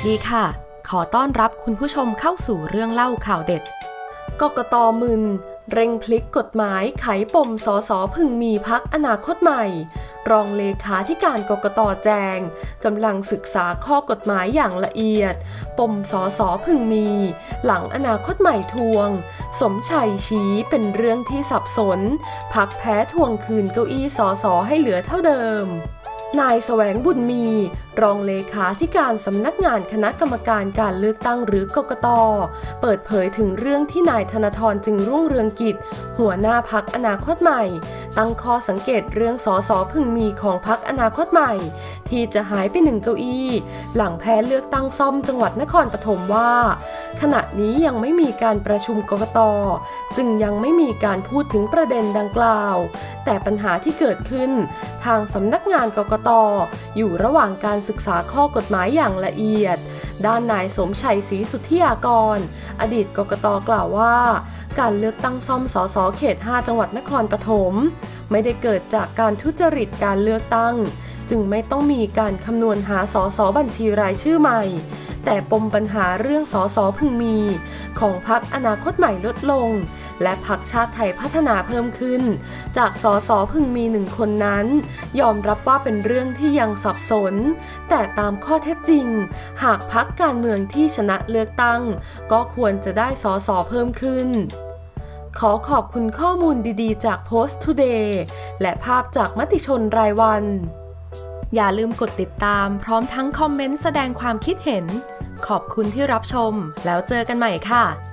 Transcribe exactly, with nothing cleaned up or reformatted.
ดีค่ะขอต้อนรับคุณผู้ชมเข้าสู่เรื่องเล่าข่าวเด็ดกกต.มึนเร่งพลิกกฎหมายไขปมสสพึงมีพรรคอนาคตใหม่รองเลขาธิการกกต.แจงกำลังศึกษาข้อกฎหมายอย่างละเอียดปมสสพึงมีหลังอนาคตใหม่ทวงสมชัยชี้เป็นเรื่องที่สับสนพรรคแพ้ทวงคืนเก้าอี้สสให้เหลือเท่าเดิมนายแสวงบุญมีรองเลขาธิการสำนักงานคณะกรรมการการเลือกตั้งหรือกกต.เปิดเผยถึงเรื่องที่นายธนทรจึงรุ่งเรืองกิจหัวหน้าพรรคอนาคตใหม่ตั้งข้อสังเกตเรื่องสสพึงมีของพรรคอนาคตใหม่ที่จะหายไปหนึ่งเก้าอี้หลังแพ้เลือกตั้งซ่อมจังหวัดนครปฐมว่าขณะนี้ยังไม่มีการประชุมกกต.จึงยังไม่มีการพูดถึงประเด็นดังกล่าวแต่ปัญหาที่เกิดขึ้นทางสำนักงานกกต.อยู่ระหว่างการศึกษาข้อกฎหมายอย่างละเอียดด้านนายสมชัยศรีสุทธิยากรอดีตกกต.กล่าวว่าการเลือกตั้งซ่อมสสเขตห้าจังหวัดนครปฐมไม่ได้เกิดจากการทุจริตการเลือกตั้งจึงไม่ต้องมีการคำนวณหาสสบัญชีรายชื่อใหม่แต่ปมปัญหาเรื่องสสพึงมีของพรรคอนาคตใหม่ลดลงและพรรคชาติไทยพัฒนาเพิ่มขึ้นจากสสพึงมีหนึ่งคนนั้นยอมรับว่าเป็นเรื่องที่ยังสับสนแต่ตามข้อเท็จจริงหากพรรคการเมืองที่ชนะเลือกตั้งก็ควรจะได้สสเพิ่มขึ้นขอขอบคุณข้อมูลดีๆจาก Post Today และภาพจากมติชนรายวันอย่าลืมกดติดตามพร้อมทั้งคอมเมนต์แสดงความคิดเห็นขอบคุณที่รับชมแล้วเจอกันใหม่ค่ะ